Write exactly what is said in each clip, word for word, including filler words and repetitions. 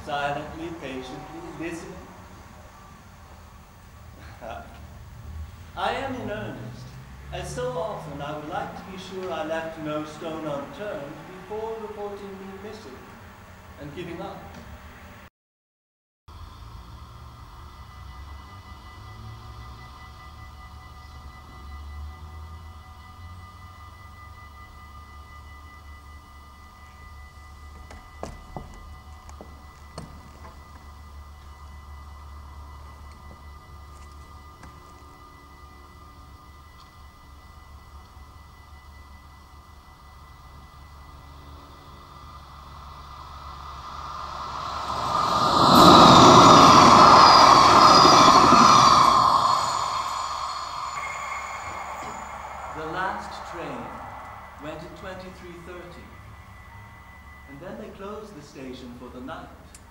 silently, patiently, listening. I am in earnest, as so often I would like to be sure I left no stone unturned before reporting me missing and giving up. The last train went at twenty-three thirty, and then they closed the station for the night.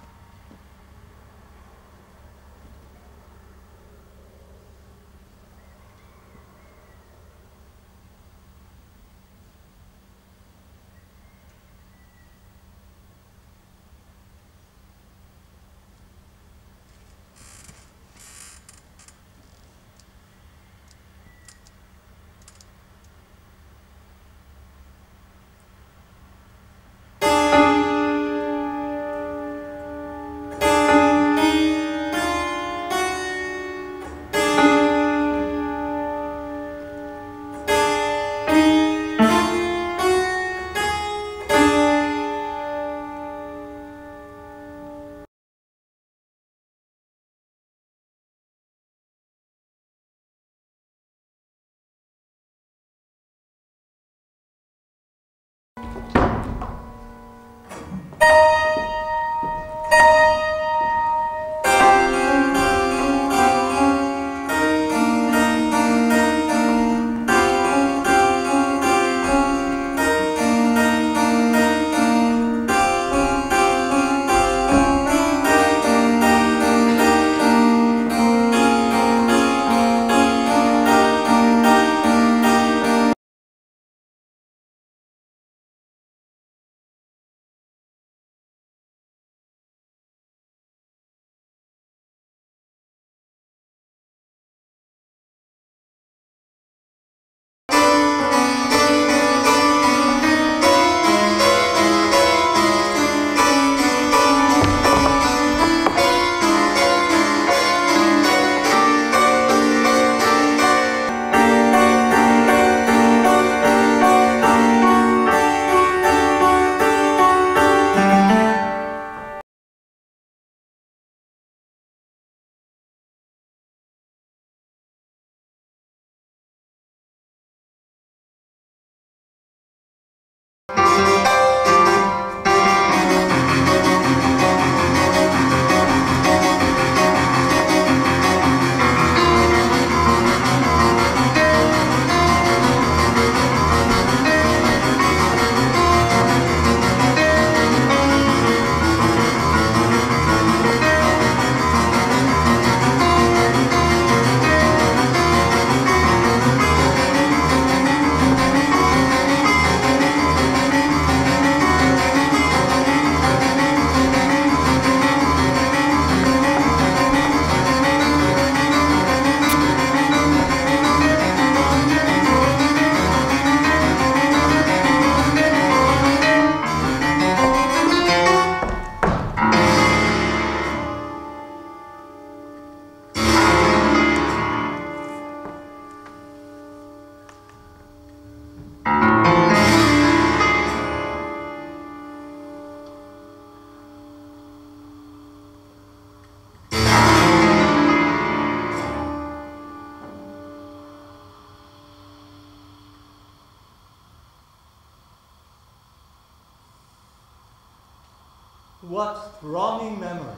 What thronging memories.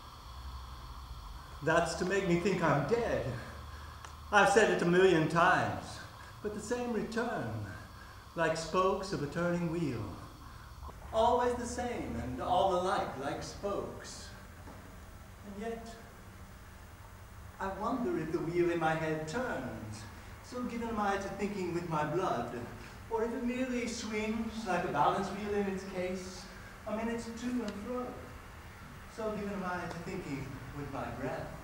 That's to make me think I'm dead. I've said it a million times, but the same return, like spokes of a turning wheel. Always the same and all alike, like spokes. And yet, I wonder if the wheel in my head turns, so given am I to thinking with my blood, or if it merely swings like a balance wheel in its case, a minute to and fro. So given am I to thinking with my breath.